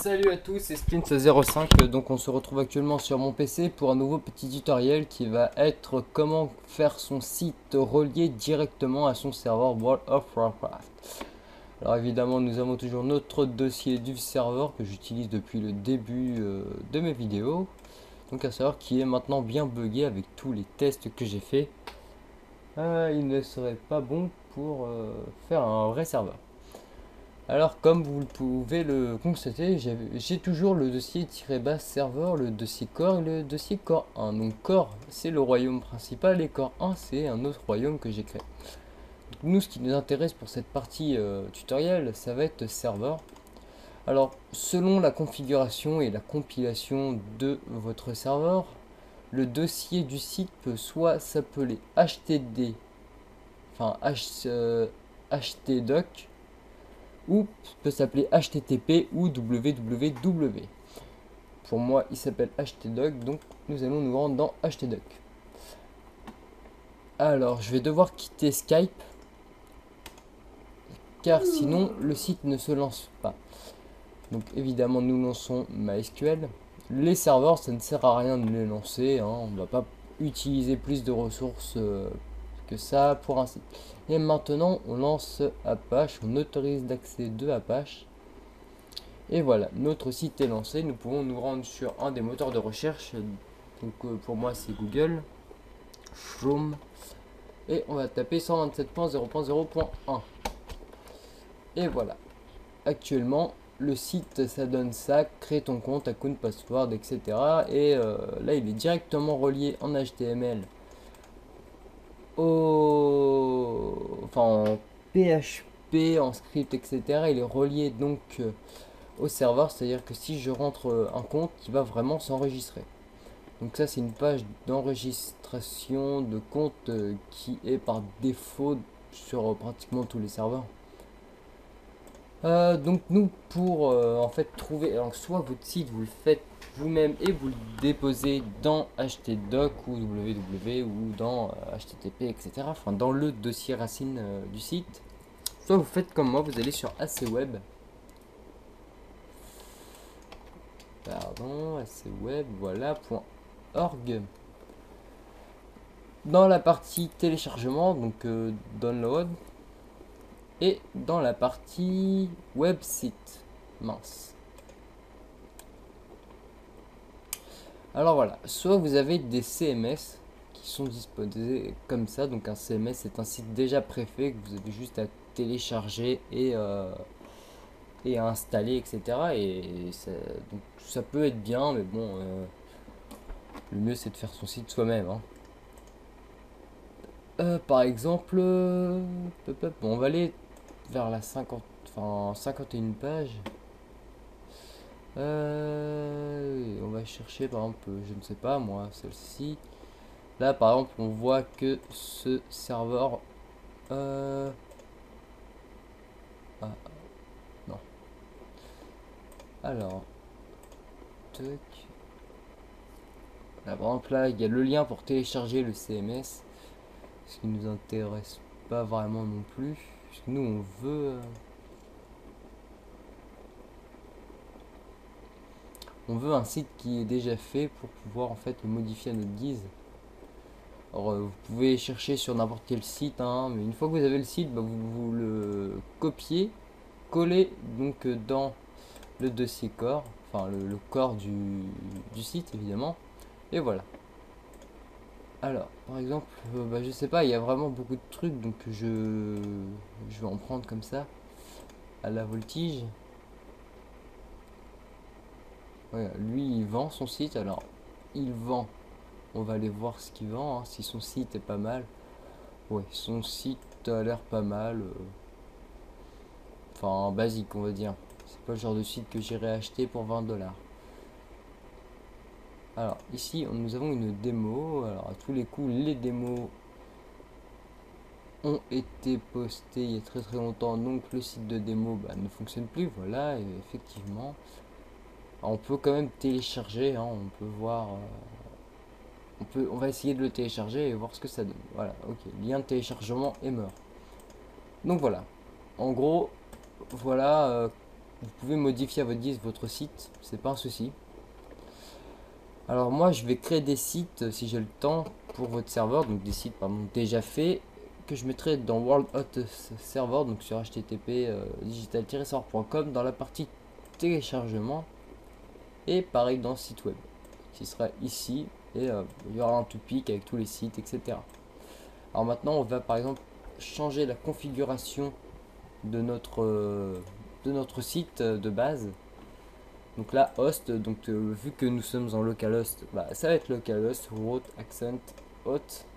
Salut à tous, c'est Splint05. Donc on se retrouve actuellement sur mon PC pour un nouveau petit tutoriel qui va être comment faire son site relié directement à son serveur World of Warcraft. Alors évidemment nous avons toujours notre dossier du serveur que j'utilise depuis le début de mes vidéos. Donc un serveur qui est maintenant bien buggé avec tous les tests que j'ai fait. Il ne serait pas bon pour faire un vrai serveur. Alors comme vous pouvez le constater, j'ai toujours le dossier -bas serveur, le dossier core et le dossier core 1. Donc core c'est le royaume principal et core 1 c'est un autre royaume que j'ai créé. Donc, nous ce qui nous intéresse pour cette partie tutoriel ça va être serveur. Alors selon la configuration et la compilation de votre serveur, le dossier du site peut soit s'appeler htd, enfin htdoc, ou peut s'appeler HTTP ou www. Pour moi, il s'appelle htdoc, donc nous allons nous rendre dans htdoc. Alors, je vais devoir quitter Skype, car sinon le site ne se lance pas. Donc évidemment, nous lançons MySQL. Les serveurs, ça ne sert à rien de les lancer, hein. On ne va pas utiliser plus de ressources que ça pour un site. Et maintenant, on lance Apache, on autorise d'accès de Apache. Et voilà, notre site est lancé. Nous pouvons nous rendre sur un des moteurs de recherche. Donc pour moi c'est Google, Chrome. Et on va taper 127.0.0.1. Et voilà. Actuellement, le site ça donne ça. Crée ton compte, account, password, etc. Et là il est directement relié en HTML enfin en PHP, en script, etc. Il est relié donc au serveur, c'est-à-dire que si je rentre un compte, il va vraiment s'enregistrer. Donc ça c'est une page d'enregistration de compte qui est par défaut sur pratiquement tous les serveurs. Donc nous pour en fait trouver, alors soit votre site vous le faites vous-même et vous le déposez dans htdoc ou www ou dans http, etc. Enfin dans le dossier racine du site. Soit vous faites comme moi, vous allez sur ACWeb. Pardon, ACWeb, voilà, .org. Dans la partie téléchargement, donc download, et dans la partie website, mince. Alors voilà, soit vous avez des CMS qui sont disposés comme ça, donc un CMS c'est un site déjà préfet que vous avez juste à télécharger et à installer, etc. Et ça, donc, ça peut être bien, mais bon, le mieux c'est de faire son site soi-même, hein. Par exemple, bon, on va aller vers la 50, enfin 51 pages. On va chercher par exemple, je ne sais pas moi, celle-ci. Là par exemple, on voit que ce serveur. Ah, non. Alors, tac. Là, par exemple, là, il y a le lien pour télécharger le CMS. Ce qui nous intéresse pas vraiment non plus. Parce que nous, on veut un site qui est déjà fait pour pouvoir en fait le modifier à notre guise. Alors, vous pouvez chercher sur n'importe quel site, hein, mais une fois que vous avez le site, bah, vous le copiez, collez donc dans le dossier core, enfin le corps du site évidemment, et voilà. Alors, par exemple, bah, je sais pas, il y a vraiment beaucoup de trucs, donc je vais en prendre comme ça, à la voltige. Ouais, lui, il vend son site, alors il vend. On va aller voir ce qu'il vend, hein, si son site est pas mal. Ouais, son site a l'air pas mal. Enfin, basique, on va dire. C'est pas le genre de site que j'irai acheter pour 20 $. Alors, ici, nous avons une démo. Alors, à tous les coups, les démos ont été postés il y a très très longtemps. Donc, le site de démo bah, ne fonctionne plus. Voilà, et effectivement. Alors, on peut quand même télécharger. Hein, on peut voir. On va essayer de le télécharger et voir ce que ça donne. Voilà, ok. Lien de téléchargement est mort. Donc, voilà. En gros, voilà. vous pouvez modifier à votre guise votre site, c'est pas un souci. Alors moi je vais créer des sites si j'ai le temps pour votre serveur, donc des sites pardon, déjà faits que je mettrai dans World Hot Server, donc sur http digital-server.com dans la partie téléchargement, et pareil dans le site web qui sera ici, et il y aura un topic avec tous les sites, etc. Alors maintenant on va par exemple changer la configuration de notre site de base. Donc là, host, donc vu que nous sommes en localhost, bah, ça va être localhost, root, accent, hot.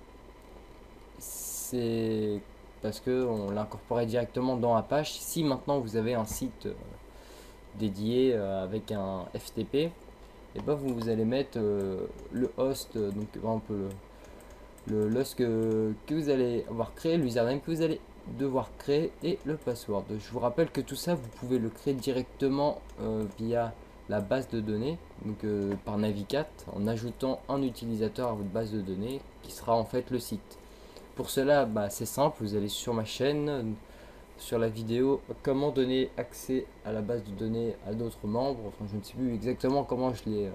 C'est parce que on l'a incorporé directement dans Apache. Si maintenant vous avez un site dédié avec un FTP, et ben vous allez mettre le host, donc par exemple le host que vous allez avoir créé, l'username que vous allez devoir créer et le password. Je vous rappelle que tout ça vous pouvez le créer directement via la base de données, donc par Navicat, en ajoutant un utilisateur à votre base de données qui sera en fait le site. Pour cela, bah, c'est simple, vous allez sur ma chaîne, sur la vidéo comment donner accès à la base de données à d'autres membres. Enfin, je ne sais plus exactement comment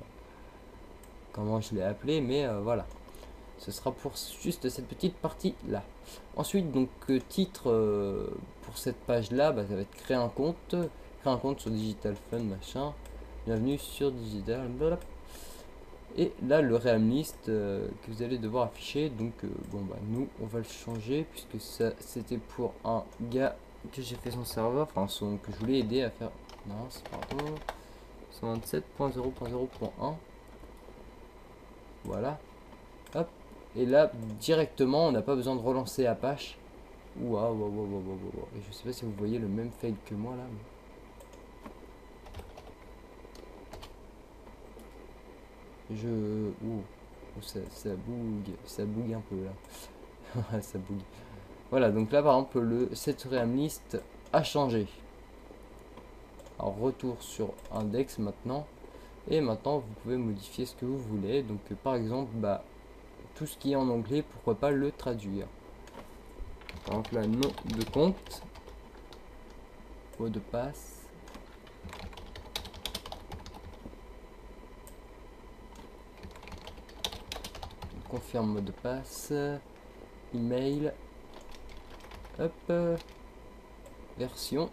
je l'ai appelé, mais voilà. Ce sera pour juste cette petite partie là. Ensuite, donc titre pour cette page là, bah, ça va être créer un compte sur Digital Fun machin. Bienvenue sur Digital. Blablabla. Et là le realm list que vous allez devoir afficher. Donc bon bah nous on va le changer puisque ça c'était pour un gars que j'ai fait son serveur, enfin que je voulais aider à faire. Non, c'est pardon. 127.0.0.1. Voilà. Hop. Et là, directement, on n'a pas besoin de relancer Apache. Waouh, waouh, waouh, waouh, waouh. Et je sais pas si vous voyez le même fail que moi là. Mais ouh, ça bouge un peu là. Ça bouge. Voilà, donc là par exemple, cette realm list a changé. Alors, retour sur index maintenant. Et maintenant, vous pouvez modifier ce que vous voulez. Donc, par exemple, bah, tout ce qui est en anglais, pourquoi pas le traduire. Par exemple, là, nom de compte, mot de passe, confirme mot de passe, email, hop, version.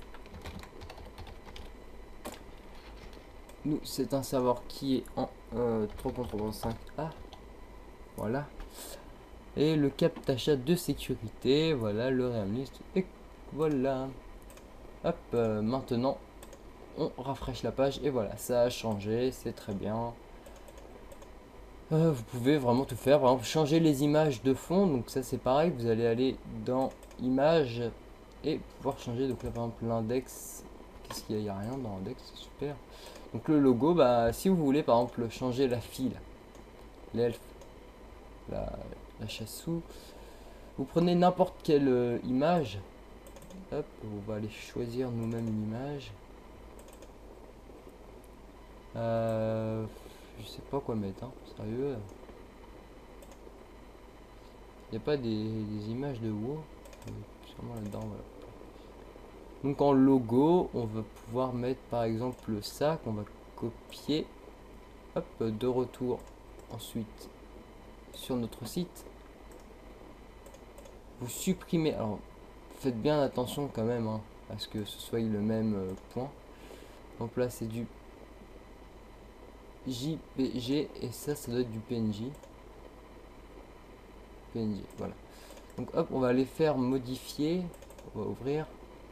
Nous, c'est un serveur qui est en 3.3.5a. Voilà. Et le captcha de sécurité, voilà le realm list. Et voilà. Hop, maintenant on rafraîchit la page et voilà, ça a changé, c'est très bien. Vous pouvez vraiment tout faire, par exemple changer les images de fond, donc ça c'est pareil, vous allez aller dans images et pouvoir changer. Donc là par exemple l'index, qu'est-ce qu'il y a? Il n'y a rien dans l'index, c'est super. Donc le logo, bah si vous voulez par exemple changer la file, l'elfe, la chassou, vous prenez n'importe quelle image. Hop, on va aller choisir nous-mêmes une image. Je sais pas quoi mettre, hein, sérieux. Il n'y a pas des images de WoW sûrement là-dedans, voilà. Donc en logo, on va pouvoir mettre par exemple ça qu'on va copier. Hop, de retour ensuite sur notre site. Vous supprimez, alors faites bien attention quand même, hein, à ce que ce soit le même point. Donc là c'est du JPG et ça doit être du PNG. PNG, voilà. Donc hop, on va aller faire modifier. On va ouvrir.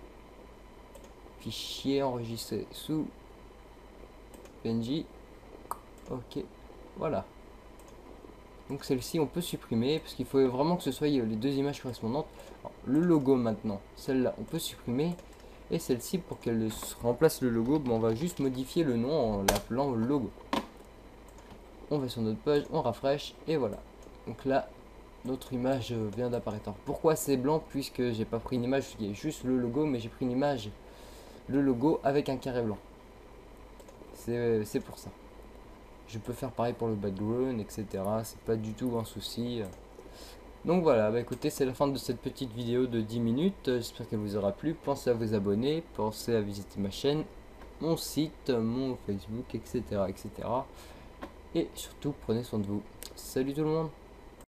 Fichier enregistré sous PNG. Ok, voilà. Donc celle-ci on peut supprimer parce qu'il faut vraiment que ce soit les deux images correspondantes. Alors, le logo maintenant, celle-là on peut supprimer. Et celle-ci pour qu'elle remplace le logo, on va juste modifier le nom en l'appelant logo. On va sur notre page, on rafraîchit et voilà. Donc là, notre image vient d'apparaître. Pourquoi c'est blanc? Puisque j'ai pas pris une image qui est juste le logo, mais j'ai pris une image, le logo avec un carré blanc. C'est pour ça. Je peux faire pareil pour le background, etc. C'est pas du tout un souci. Donc voilà, bah écoutez, c'est la fin de cette petite vidéo de 10 minutes. J'espère qu'elle vous aura plu. Pensez à vous abonner, pensez à visiter ma chaîne, mon site, mon Facebook, etc. etc. Et surtout, prenez soin de vous. Salut tout le monde!